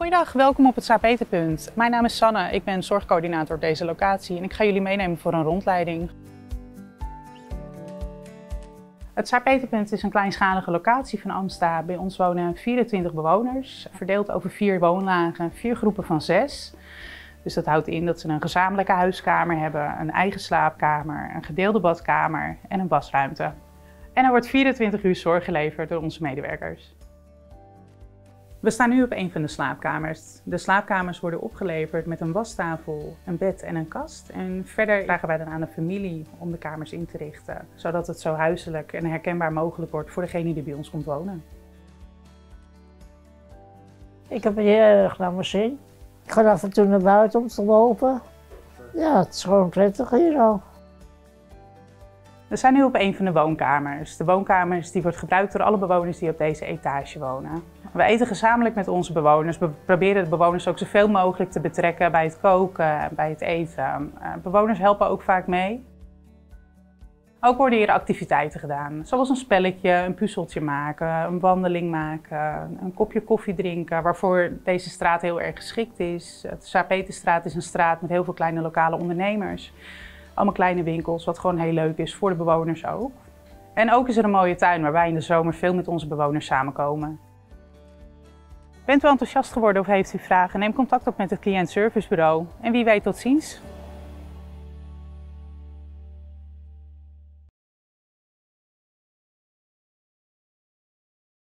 Goeiedag, welkom op het Saar-Peterpunt. Mijn naam is Sanne, ik ben zorgcoördinator op deze locatie en ik ga jullie meenemen voor een rondleiding. Het Saar-Peterpunt is een kleinschalige locatie van Amsta. Bij ons wonen 24 bewoners, verdeeld over 4 woonlagen, 4 groepen van 6. Dus dat houdt in dat ze een gezamenlijke huiskamer hebben, een eigen slaapkamer, een gedeelde badkamer en een wasruimte. En er wordt 24 uur zorg geleverd door onze medewerkers. We staan nu op een van de slaapkamers. De slaapkamers worden opgeleverd met een wastafel, een bed en een kast. En verder vragen wij dan aan de familie om de kamers in te richten, zodat het zo huiselijk en herkenbaar mogelijk wordt voor degene die bij ons komt wonen. Ik heb er heel erg naar mijn zin. Ik ga af en toe naar buiten om te lopen. Ja, het is gewoon prettig hier al. We zijn nu op een van de woonkamers. De woonkamers die wordt gebruikt door alle bewoners die op deze etage wonen. We eten gezamenlijk met onze bewoners. We proberen de bewoners ook zoveel mogelijk te betrekken bij het koken, bij het eten. Bewoners helpen ook vaak mee. Ook worden hier activiteiten gedaan, zoals een spelletje, een puzzeltje maken, een wandeling maken, een kopje koffie drinken, waarvoor deze straat heel erg geschikt is. De Saar-Peterstraat is een straat met heel veel kleine lokale ondernemers. Allemaal kleine winkels, wat gewoon heel leuk is voor de bewoners ook. En ook is er een mooie tuin waar wij in de zomer veel met onze bewoners samenkomen. Bent u enthousiast geworden of heeft u vragen? Neem contact op met het cliëntservicebureau. En wie weet tot ziens!